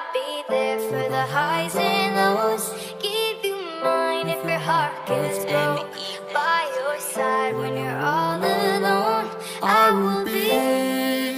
I'll be there for the highs and lows. Give you mine if your heart gets broke. By your side when you're